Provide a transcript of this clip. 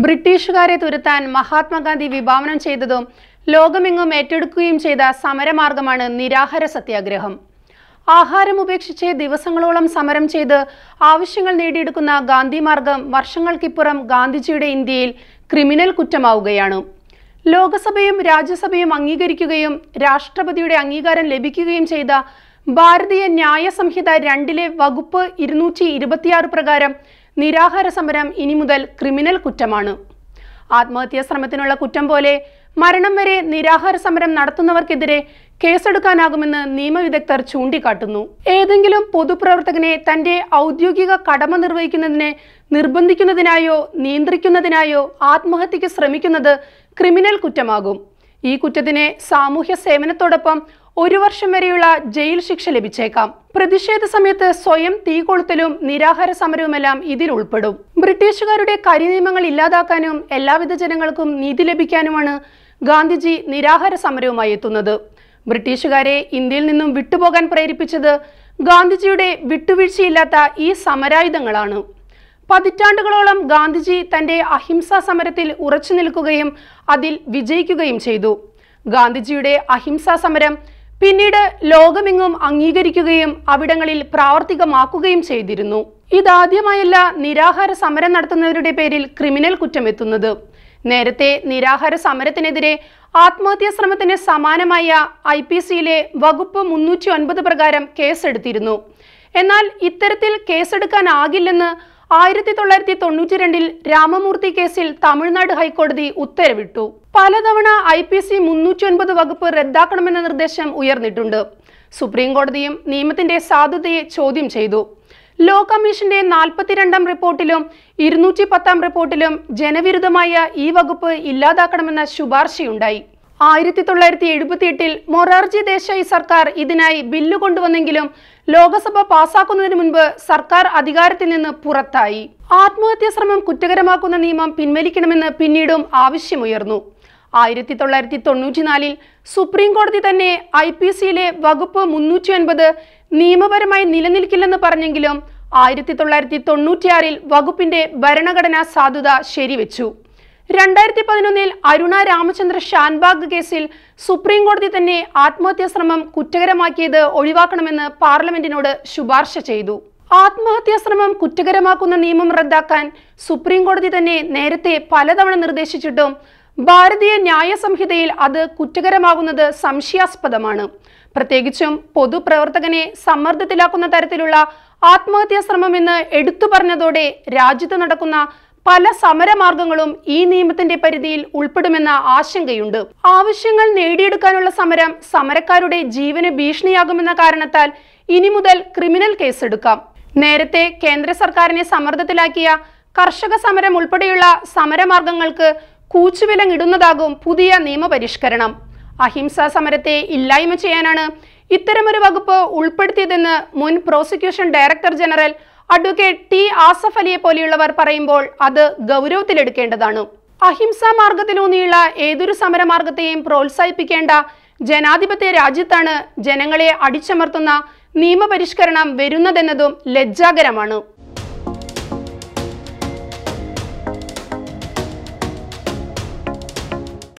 ബ്രിട്ടീഷുകാരെ തുരത്താൻ മഹാത്മാഗാന്ധി വിഭാവനം ചെയ്തതും ലോകമെങ്ങും ഏറ്റെടുക്കുകയും ചെയ്ത സമരമാർഗമാണ് നിരാഹാര സത്യാഗ്രഹം. ആഹാരം ഉപേക്ഷിച്ച് ദിവസങ്ങളോളം സമരം ചെയ്ത് ആവശ്യങ്ങൾ നേടിയെടുക്കുന്ന ഗാന്ധി മാർഗം വർഷങ്ങൾക്കിപ്പുറം ഗാന്ധിജിയുടെ ഇന്ത്യയിൽ ക്രിമിനൽ കുറ്റമാവുകയാണ്. ലോകസഭയും രാജ്യസഭയും അംഗീകരിക്കുകയും രാഷ്ട്രപതിയുടെ അംഗീകാരം ലഭിക്കുകയും ചെയ്ത ഭാരതീയ ന്യായ സംഹിത 2 വകുപ്പ് 226 പ്രകാരം നിരാഹാര സമരം ഇനി മുതൽ ക്രിമിനൽ കുറ്റമാണ്. ആത്മഹത്യാ ശ്രമത്തിനുള്ള കുറ്റം പോലെ മരണം വരെ നിരാഹാര സമരം നടത്തുന്നവർക്കെതിരെ കേസെടുക്കാനാകുമെന്ന് നിയമവിദഗ്ധർ ചൂണ്ടിക്കാട്ടുന്നു. ഏതെങ്കിലും പൊതുപ്രവർത്തകനെ തന്റെ ഔദ്യോഗിക കടമ നിർവഹിക്കുന്നതിനെ നിർബന്ധിക്കുന്നതിനായോ നിയന്ത്രിക്കുന്നതിനായോ ആത്മഹത്യക്ക് ശ്രമിക്കുന്നത് ക്രിമിനൽ കുറ്റമാകും. ഈ കുറ്റത്തിന് സാമൂഹ്യ സേവനത്തോടൊപ്പം 1 വർഷം വരെയുള്ള ജയിൽ ശിക്ഷ ലഭിച്ചേക്കാം. പ്രതിഷേധ സമയത്ത് സ്വയം തീ കൊളുത്തലും നിരാഹാര സമരവുമെല്ലാം ഇതിൽ ഉൾപ്പെടും. ബ്രിട്ടീഷുകാരുടെ കരിനിയമങ്ങൾ ഇല്ലാതാക്കാനും എല്ലാവിധ ജനങ്ങൾക്കും നീതി ലഭിക്കാനുമാണ് ഗാന്ധിജി നിരാഹാര സമരവുമായി എത്തുന്നത്. ബ്രിട്ടീഷുകാരെ ഇന്ത്യയിൽ നിന്നും വിട്ടുപോകാൻ പ്രേരിപ്പിച്ചത് ഗാന്ധിജിയുടെ വിട്ടുവീഴ്ചയില്ലാത്ത ഈ സമരായുധങ്ങളാണ്. പതിറ്റാണ്ടുകളോളം ഗാന്ധിജി തന്റെ അഹിംസാ സമരത്തിൽ ഉറച്ചു നിൽക്കുകയും അതിൽ വിജയിക്കുകയും ചെയ്തു. ഗാന്ധിജിയുടെ അഹിംസാ സമരം പിന്നീട് ലോകമെങ്ങും അംഗീകരിക്കുകയും അവിടങ്ങളിൽ പ്രാവർത്തികമാക്കുകയും ചെയ്തിരുന്നു. ഇതാദ്യമായല്ല നിരാഹാര സമരം നടത്തുന്നവരുടെ പേരിൽ ക്രിമിനൽ കുറ്റം എത്തുന്നത്. നേരത്തെ നിരാഹാര സമരത്തിനെതിരെ ആത്മഹത്യാ ശ്രമത്തിന് സമാനമായ IPCയിലെ വകുപ്പ് 309 പ്രകാരം കേസെടുത്തിരുന്നു. എന്നാൽ ഇത്തരത്തിൽ കേസെടുക്കാനാകില്ലെന്ന് 1992 രാമമൂർത്തി കേസിൽ തമിഴ്നാട് ഹൈക്കോടതി ഉത്തരവിട്ടു. പലതവണ IPC 309 വകുപ്പ് റദ്ദാക്കണമെന്ന നിർദ്ദേശം ഉയർന്നിട്ടുണ്ട്. സുപ്രീം കോടതിയും നിയമത്തിന്റെ സാധുതയെ ചോദ്യം ചെയ്തു. ലോ കമ്മീഷന്റെ 42ാം റിപ്പോർട്ടിലും 210ാം റിപ്പോർട്ടിലും ജനവിരുദ്ധമായ ഈ വകുപ്പ് ഇല്ലാതാക്കണമെന്ന ശുപാർശയുണ്ടായി. 1978 മൊറാർജി ദേശായി സർക്കാർ ഇതിനായി ബില്ല് കൊണ്ടുവന്നെങ്കിലും ലോകസഭ പാസാക്കുന്നതിന് മുൻപ് സർക്കാർ അധികാരത്തിൽ നിന്ന് പുറത്തായി. ആത്മഹത്യാ ശ്രമം കുറ്റകരമാക്കുന്ന നിയമം പിൻവലിക്കണമെന്ന് പിന്നീടും ആവശ്യമുയർന്നു. 1994 സുപ്രീം കോടതി തന്നെ IPCയിലെ വകുപ്പ് 309 നിയമപരമായി നിലനിൽക്കില്ലെന്ന് പറഞ്ഞെങ്കിലും 1996 വകുപ്പിന്റെ ഭരണഘടനാ സാധുത ശരിവെച്ചു. 2011 അരുണ രാമചന്ദ്ര ഷാൻബാഗ് കേസിൽ സുപ്രീം കോടതി തന്നെ ആത്മഹത്യാ ശ്രമം കുറ്റകരമാക്കിയത് ഒഴിവാക്കണമെന്ന് പാർലമെന്റിനോട് ശുപാർശ ചെയ്തു. ആത്മഹത്യാ ശ്രമം കുറ്റകരമാക്കുന്ന നിയമം റദ്ദാക്കാൻ സുപ്രീം കോടതി തന്നെ നേരത്തെ പലതവണ നിർദ്ദേശിച്ചിട്ടും ഭാരതീയ ന്യായ സംഹിതയിൽ അത് കുറ്റകരമാകുന്നത് സംശയാസ്പദമാണ്. പ്രത്യേകിച്ചും പൊതുപ്രവർത്തകനെ സമ്മർദ്ദത്തിലാക്കുന്ന തരത്തിലുള്ള ആത്മഹത്യാ ശ്രമം എന്ന് എടുത്തു പറഞ്ഞതോടെ രാജ്യത്ത് നടക്കുന്ന പല സമരമാർഗങ്ങളും ഈ നിയമത്തിന്റെ പരിധിയിൽ ഉൾപ്പെടുമെന്ന ആശങ്കയുണ്ട്. ആവശ്യങ്ങൾ നേടിയെടുക്കാനുള്ള സമരം സമരക്കാരുടെ ജീവന് ഭീഷണിയാകുമെന്ന കാരണത്താൽ ഇനി മുതൽ ക്രിമിനൽ കേസെടുക്കാം. നേരത്തെ കേന്ദ്ര സർക്കാരിനെ സമ്മർദ്ദത്തിലാക്കിയ കർഷക സമരം ഉൾപ്പെടെയുള്ള സമരമാർഗങ്ങൾക്ക് കൂച്ചുവിലങ്ങിടുന്നതാകും പുതിയ നിയമപരിഷ്കരണം. അഹിംസാ സമരത്തെ ഇല്ലായ്മ ചെയ്യാനാണ് ഇത്തരമൊരു വകുപ്പ് ഉൾപ്പെടുത്തിയതെന്ന് മുൻ prosecution director general advocate T. Asaf അലിയെ പോലെയുള്ളവർ പറയുമ്പോൾ അത് ഗൗരവത്തിലെടുക്കേണ്ടതാണ്. അഹിംസാ മാർഗത്തിലൂന്നിയുള്ള ഏതൊരു സമരമാർഗത്തെയും പ്രോത്സാഹിപ്പിക്കേണ്ട ജനാധിപത്യ രാജ്യത്താണ് ജനങ്ങളെ അടിച്ചമർത്തുന്ന നിയമപരിഷ്കരണം വരുന്നതെന്നതും ലജ്ജാകരമാണ്.